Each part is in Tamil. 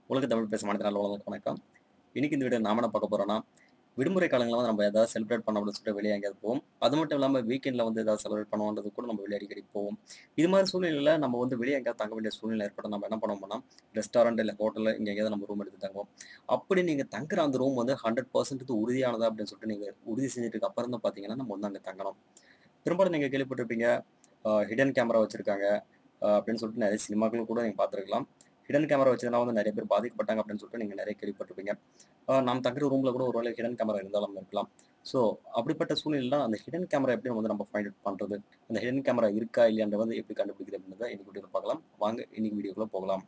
உலக தமிழ் பேச மாநில வணக்கம். இன்னைக்கு இந்த வீடியோ நாம என்ன பார்க்க போறோம்னா, விடுமுறை காலங்கள்ல வந்து நம்ம ஏதாவது செலிப்ரேட் பண்ண அப்படின்னு சொல்லிட்டு வெளியே எங்கேயாவது போவோம். அது மட்டும் இல்லாம வீக்கெண்ட்ல வந்து ஏதாவது செலிப்ரேட் பண்ணுவோன்றது கூட நம்ம வெளியே அடிக்கடி போவோம். இது மாதிரி சூழ்நிலையில நம்ம வந்து வெளியே எங்கேயாவது தங்க வேண்டிய சூழ்நிலை ஏற்படும். நம்ம என்ன பண்ணுவோம்னா, ரெஸ்டாரண்ட் இல்ல ஹோட்டல்ல இங்க எங்கேயாவது நம்ம ரூம் எடுத்து தங்குவோம். அப்படி நீங்க தங்குற அந்த ரூம் வந்து 100% உறுதியானதா அப்படின்னு சொல்லிட்டு நீங்க உறுதி செஞ்சதுக்கு அப்புறம் தான் பார்த்தீங்கன்னா, நம்ம வந்து அங்க தங்கணும். பெரும்பாலும் நீங்க கேள்விப்பட்டிருப்பீங்க, ஹிடன் கேமரா வச்சிருக்காங்க அப்படின்னு சொல்லிட்டு நிறைய சினிமாக்கள் கூட நீங்க பார்த்துருக்கலாம். ஹிடன் கேமரா வச்சதுனால வந்து நிறைய பேர் பாதிக்கப்பட்டாங்க அப்படின்னு சொல்லிட்டு நீங்க நிறைய கேள்விப்பட்டிருப்பீங்க. நாம் தங்குற ரூம்ல கூட ஒருவேளை ஹிடன் கேமரா இருந்தாலும் இருக்கலாம். ஸோ அப்படிப்பட்ட சூழ்நிலையில அந்த ஹிடன் கேமரா எப்படி வந்து நம்ம ஃபைண்ட் அவுட் பண்றது? அந்த ஹிடன் கேமரா இருக்கா இல்லையான்றத வந்து எப்படி கண்டுபிடிக்கிறது அப்படின்றத இன்னைக்கு வீடியோல பார்க்கலாம். வாங்க இன்னைக்கு வீடியோக்குள்ள போகலாம்.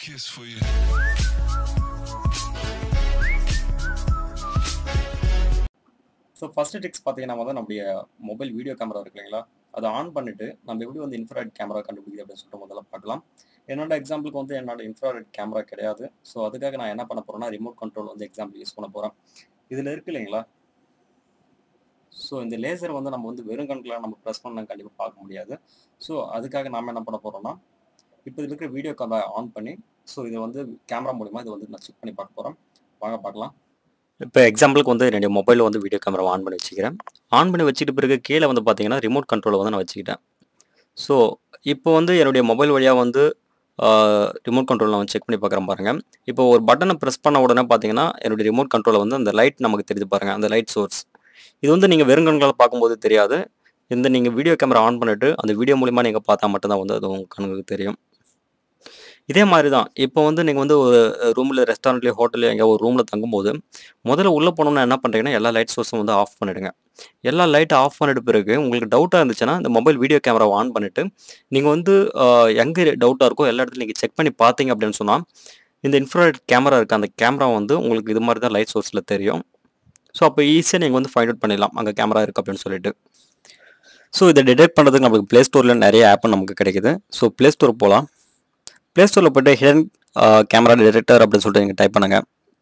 ஸோ ஃபர்ஸ்ட் ட்ரிக்ஸ் பார்த்தீங்கன்னா வந்து நம்முடைய மொபைல் வீடியோ கேமரா இருக்கு இல்லைங்களா? அதை ஆன் பண்ணிட்டு நம்ம எப்படி வந்து இன்ஃப்ராரெட் கேமரா கண்டுபிடிக்கிறது அப்படின்னு சொல்லிட்டு முதல்ல பார்க்கலாம். என்னோட எக்ஸாம்பிளுக்கு வந்து என்னோட இன்ஃப்ராரெட் கேமரா கிடையாது. ஸோ அதுக்காக நான் என்ன பண்ண போறேன்னா ரிமோட் கண்ட்ரோல் வந்து எக்ஸாம்பிள் யூஸ் பண்ண போறேன். இதுல இருக்கு இல்லைங்களா? ஸோ இந்த லேசர் வந்து நம்ம வந்து வெறும் கண்களால் நம்ம ப்ரெஸ் பண்ண கண்டிப்பாக பார்க்க முடியாது. ஸோ அதுக்காக நாம என்ன பண்ண போறோம்னா, இப்போ இதுல இருக்கிற வீடியோ கேமரா ஆன் பண்ணி, ஸோ இதை வந்து கேமரா மூலியமா இதை வந்து நான் செக் பண்ணி பார்க்க போறேன். வாங்க பார்க்கலாம். இப்போ எக்ஸாம்பிளுக்கு வந்து என்னுடைய மொபைல் வந்து வீடியோ கேமரா ஆன் பண்ணி வச்சுக்கிறேன். ஆன் பண்ணி வச்சுட்டு பிறகு கீழே வந்து பார்த்தீங்கன்னா ரிமோட் கண்ட்ரோலை வந்து நான் வச்சுக்கிட்டேன். ஸோ இப்போ வந்து என்னுடைய மொபைல் வழியாக வந்து ரிமோட் கண்ட்ரோல் நான் செக் பண்ணி பார்க்குறேன் பாருங்க. இப்போ ஒரு பட்டனை ப்ரெஸ் பண்ண உடனே பார்த்தீங்கன்னா என்னுடைய ரிமோட் கண்ட்ரோலில் வந்து அந்த லைட் நமக்கு தெரியுது பாருங்க, அந்த லைட் சோர்ஸ். இது வந்து நீங்கள் வெறும் கண்களால் பார்க்கும்போது தெரியாது. இந்த நீங்கள் வீடியோ கேமரா ஆன் பண்ணிட்டு அந்த வீடியோ மூலிமா நீங்கள் பார்த்தா மட்டும்தான் வந்து அது உங்கள் கண்ணுக்கு தெரியும். இதே மாதிரி தான் இப்போ வந்து நீங்கள் வந்து ஒரு ரூமில் ரெஸ்டாரண்ட்லேயோ ஹோட்டல்லையோ எங்கேயோ ஒரு ரூமில் தங்கும்போது முதல்ல உள்ளே போனோம்னா என்ன பண்ணுறீங்கன்னா எல்லா லைட் சோர்ஸும் வந்து ஆஃப் பண்ணிவிடுங்க. எல்லா லைட்டை ஆஃப் பண்ணிட்ட பிறகு உங்களுக்கு டவுட்டாக இருந்துச்சுன்னா இந்த மொபைல் வீடியோ கேமராவை ஆன் பண்ணிவிட்டு நீங்கள் வந்து எங்கே டவுட்டாக இருக்கோ எல்லா இடத்துலையும் நீங்கள் செக் பண்ணி பார்த்தீங்க அப்படின்னு சொன்னால் இந்த இன்ஃப்ராரெட் கேமரா இருக்குது, அந்த கேமரா வந்து உங்களுக்கு இது மாதிரி தான் லைட் சோர்ஸில் தெரியும். ஸோ அப்போ ஈஸியாக நீங்கள் வந்து ஃபைண்ட் அவுட் பண்ணிடலாம் அங்கே கேமரா இருக்குது அப்படின்னு சொல்லிட்டு. ஸோ இதை டிடெக்ட் பண்ணுறதுக்கு நம்மளுக்கு ப்ளே ஸ்டோரில் நிறைய ஆப் நமக்கு கிடைக்குது. ஸோ ப்ளே ஸ்டோர் போகலாம். ப்ளே ஸ்டோரில் போய்ட்டு ஹிடன் கேமரா டிடெக்டர் அப்படின்னு சொல்லிட்டு நீங்கள் டைப் பண்ணுங்கள்.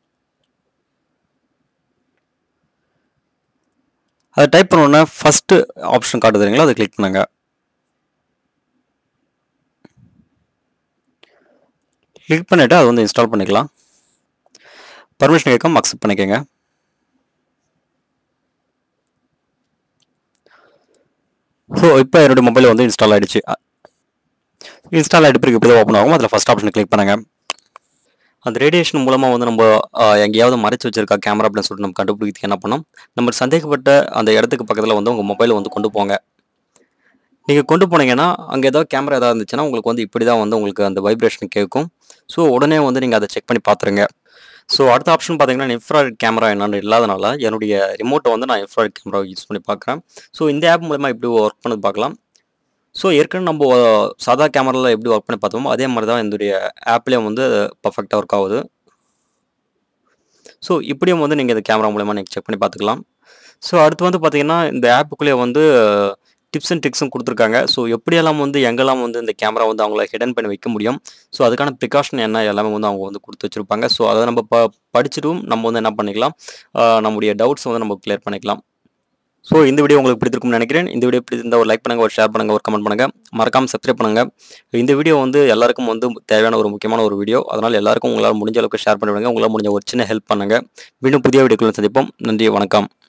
அதை டைப் பண்ணோன்னே ஃபஸ்ட்டு ஆப்ஷன் காட்டுதுங்களா, அதை கிளிக் பண்ணுங்க. கிளிக் பண்ணிவிட்டு அதை வந்து இன்ஸ்டால் பண்ணிக்கலாம். பர்மிஷன் கேட்கும், அக்செப்ட் பண்ணிக்கோங்க. ஸோ இப்போ என்னுடைய மொபைல் வந்து இன்ஸ்டால் ஆகிடுச்சு. இன்ஸ்டால் ஆகிட்டு பிறகு இப்படி ஓப்பன் ஆகும். அதில் ஃபஸ்ட் ஆப்ஷன் கிளிக் பண்ணுங்கள். அந்த ரேடியேஷன் மூலமாக வந்து நம்ம எங்கேயாவது மறைச்சு வச்சிருக்கா கேமரா அப்படின்னு சொல்லிட்டு நம்ம கண்டுபிடிக்கிறதுக்கு என்ன பண்ணோம், நம்ம சந்தேகப்பட்ட அந்த இடத்துக்கு பக்கத்தில் வந்து உங்கள் மொபைலை வந்து கொண்டு போங்க. நீங்கள் கொண்டு போனீங்கன்னா அங்கே ஏதாவது கேமரா ஏதாவது இருந்துச்சுன்னா உங்களுக்கு வந்து இப்படி தான் வந்து உங்களுக்கு அந்த வைப்ரேஷன் கேட்கும். ஸோ உடனே வந்து நீங்கள் அதை செக் பண்ணி பார்த்துருங்க. ஸோ அடுத்த ஆப்ஷன் பார்த்தீங்கன்னா இன்ஃப்ராரெட் கேமரா என்னென்னு இல்லாதனால என்னுடைய ரிமோட்டை வந்து நான் இன்ஃப்ராரெட் கேமரா யூஸ் பண்ணி பார்க்குறேன். ஸோ இந்த ஆப் மூலமா எப்படி ஒர்க் பண்ணது பார்க்கலாம். ஸோ ஏற்கனவே நம்ம சாதா கேமராவில் எப்படி ஒர்க் பண்ணி பார்த்தோமோ அதே மாதிரி தான் என்னுடைய ஆப்லேயும் வந்து பர்ஃபெக்டாக ஒர்க் ஆகுது. ஸோ இப்படியும் வந்து நீங்கள் இந்த கேமரா மூலமா நீங்கள் செக் பண்ணி பார்த்துக்கலாம். ஸோ அடுத்து வந்து பார்த்தீங்கன்னா இந்த ஆப்புக்குள்ளேயே வந்து டிப்ஸ் அண்ட் ட்ரிக்ஸும் கொடுத்துருக்காங்க. ஸோ எப்படியெல்லாம் வந்து எங்கெல்லாம் வந்து இந்த கேமரா வந்து அவங்கள ஹிடன் பண்ணி வைக்க முடியும், ஸோ அதுக்கான ப்ரிகாஷன் என்ன எல்லாமே வந்து அவங்க வந்து கொடுத்து வச்சுருப்பாங்க. ஸோ அதை நம்ம படிச்சுட்டும் நம்ம வந்து என்ன பண்ணிக்கலாம், நம்முடைய டவுட்ஸ் வந்து நம்ம கிளியர் பண்ணிக்கலாம். ஸோ இந்த வீடியோ உங்களுக்கு பிடிச்சிருக்கும்னு நினைக்கிறேன். இந்த வீடியோ பிடிச்சிருந்தா ஒரு லைக் பண்ணுங்கள், ஒரு ஷேர் பண்ணுங்கள், ஒரு கமெண்ட் பண்ணுங்கள், மறக்காமல் சப்ஸ்கிரைப் பண்ணுங்கள். இந்த வீடியோ வந்து எல்லாருக்கும் வந்து தேவையான ஒரு முக்கியமான ஒரு வீடியோ. அதனால் எல்லாருக்கும் உங்களால் முடிஞ்ச அளவுக்கு ஷேர் பண்ணிவிடுங்க. உங்களால் முடிஞ்ச ஒரு சின்ன ஹெல்ப் பண்ணுங்கள். மீண்டும் புதிய வீடியோக்களை சந்திப்போம். நன்றி, வணக்கம்.